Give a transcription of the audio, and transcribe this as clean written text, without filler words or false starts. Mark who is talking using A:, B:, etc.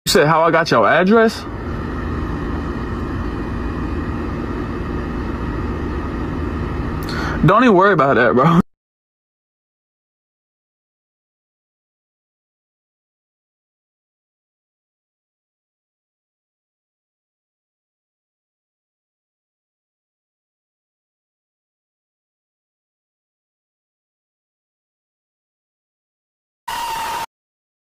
A: said how I got your address? Don't even worry about that, bro.